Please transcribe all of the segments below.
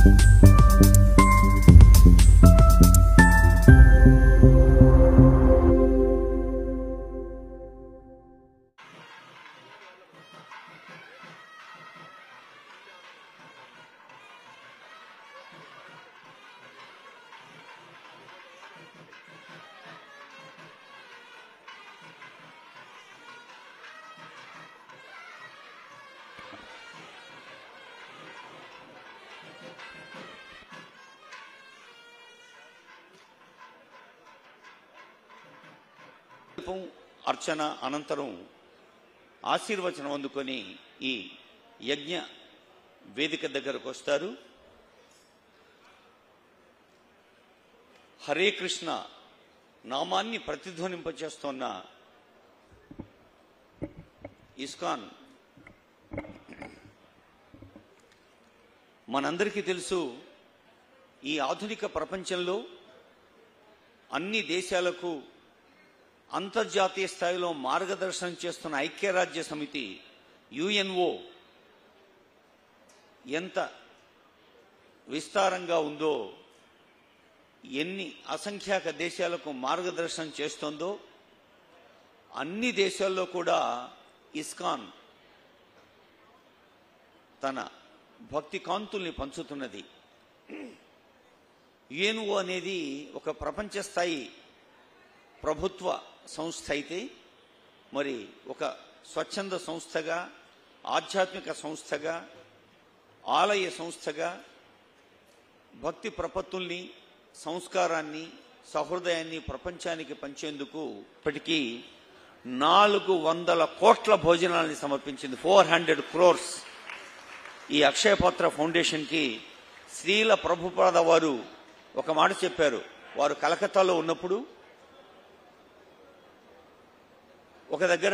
అర్చన అనంతరం ఆశీర్వచనం అందుకొని ఈ యజ్ఞ వేదిక దగ్గరకు వస్తారు. హరే కృష్ణ నామాన్ని ప్రతిధ్వనింపచేస్తున్న ఇస్కాన్ మనందరికీ తెలుసు, ఈ ఆధునిక ప్రపంచంలో అన్ని దేశాలకు అంతర్జాతీయ స్థాయిలో మార్గదర్శనం చేస్తున్న ఐక్యరాజ్య సమితి యుఎన్ఓ ఎంత విస్తారంగా ఉందో, ఎన్ని అసంఖ్యాక దేశాలకు మార్గదర్శనం చేస్తుందో, అన్ని దేశాల్లో కూడా ఇస్కాన్ తన భక్తి కాంతుల్ని పంచుతున్నది. యుఎన్ఓ అనేది ఒక ప్రపంచ స్థాయి ప్రభుత్వ సంస్థ అయితే, మరి ఒక స్వచ్ఛంద సంస్థగా, ఆధ్యాత్మిక సంస్థగా, ఆలయ సంస్థగా భక్తి ప్రపత్తుల్ని, సంస్కారాన్ని, సహృదయాన్ని ప్రపంచానికి పంచేందుకు ఇప్పటికీ 400 కోట్ల భోజనాలని సమర్పించింది. 400 crores. ఈ అక్షయపాత్ర ఫౌండేషన్కి శ్రీల ప్రభుపాద వారు ఒక మాట చెప్పారు. వారు కలకత్తాలో ఉన్నప్పుడు ఒక దగ్గర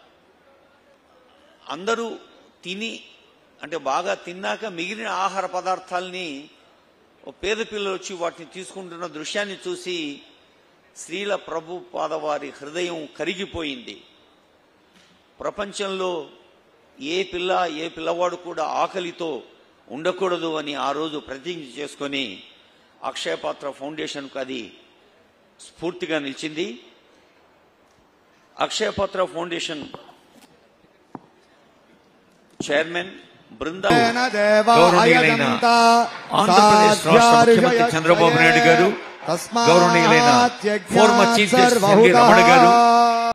అందరూ తిని, అంటే బాగా తిన్నాక మిగిలిన ఆహార పదార్థాలని పేద పిల్లలు వచ్చి వాటిని తీసుకుంటున్న దృశ్యాన్ని చూసి శ్రీల ప్రభుపాద వారి హృదయం కరిగిపోయింది. ప్రపంచంలో ఏ పిల్లవాడు కూడా ఆకలితో ఉండకూడదు అని ఆ రోజు ప్రతిజ్ఞ చేసుకొని అక్షయపాత్ర ఫౌండేషన్కు అది స్ఫూర్తిగా నిలిచింది. అక్షయపాత్ర ఫౌండేషన్ చైర్మన్ బృందా గౌరవనీయులైన ఆంధ్రప్రదేశ్ రాష్ట్ర ముఖ్యమంత్రి చంద్రబాబు నాయుడు గారు, గౌరవనీయులైన former chief justice N V Ramana గారు,